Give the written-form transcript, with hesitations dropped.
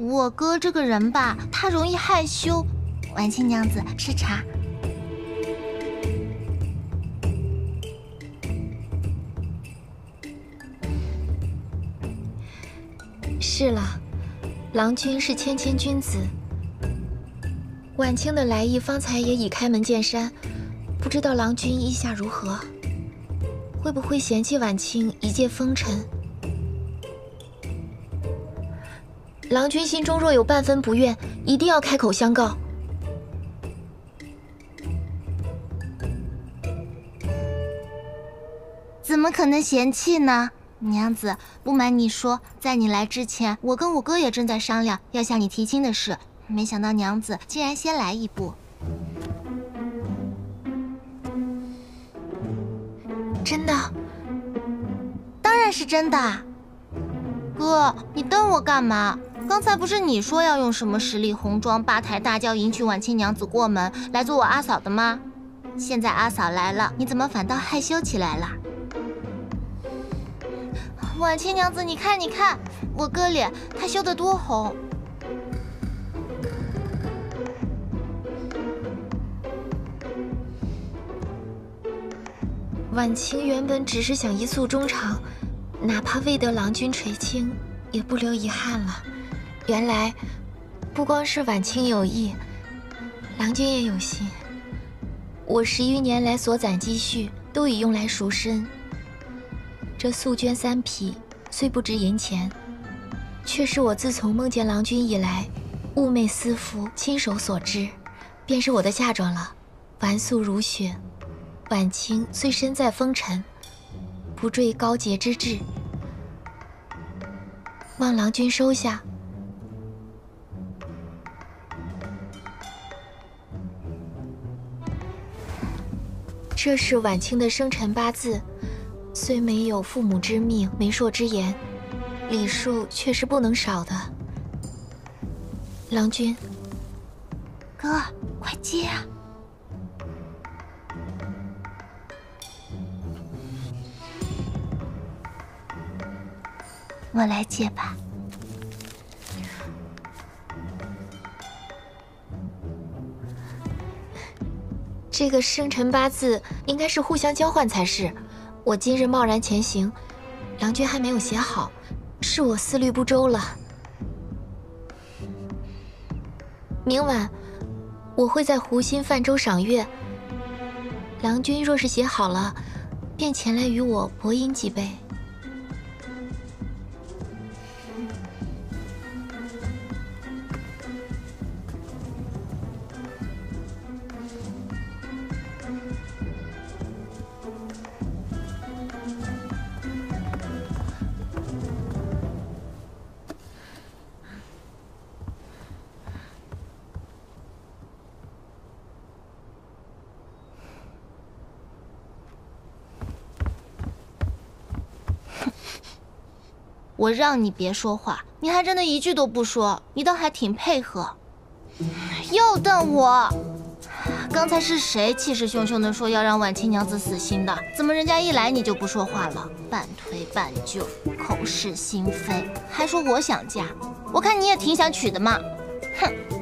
我哥这个人吧，他容易害羞。婉清娘子，吃茶。 是了，郎君是谦谦君子。婉清的来意方才也已开门见山，不知道郎君意下如何？会不会嫌弃婉清一介风尘？郎君心中若有半分不愿，一定要开口相告。 怎么可能嫌弃呢？娘子，不瞒你说，在你来之前，我跟我哥也正在商量要向你提亲的事，没想到娘子竟然先来一步。 真的？ 当然是真的。哥，你瞪我干嘛？刚才不是你说要用什么十里红妆、八抬大轿迎娶婉清娘子过门，来做我阿嫂的吗？现在阿嫂来了，你怎么反倒害羞起来了？婉清娘子，你看，你看，我哥脸他羞得多红。 婉清原本只是想一诉衷肠，哪怕未得郎君垂青，也不留遗憾了。原来，不光是婉清有意，郎君也有心。我10余年来所攒积蓄，都已用来赎身。这素绢3匹虽不值银钱，却是我自从梦见郎君以来，寤寐思服，亲手所织，便是我的嫁妆了。纨素如雪，婉清虽身在风尘，不坠高洁之志，望郎君收下。这是婉清的生辰八字，虽没有父母之命、媒妁之言，礼数却是不能少的。郎君， 哥，快接啊！我来接吧。 这个生辰八字应该是互相交换才是。我今日贸然前行，郎君还没有写好，是我思虑不周了。明晚我会在湖心泛舟赏月，郎君若是写好了，便前来与我博饮几杯。 我让你别说话，你还真的一句都不说，你倒还挺配合。又瞪我！刚才是谁气势汹汹地说要让婉清娘子死心的？怎么人家一来你就不说话了？半推半就，口是心非，还说我想嫁，我看你也挺想娶的嘛！哼！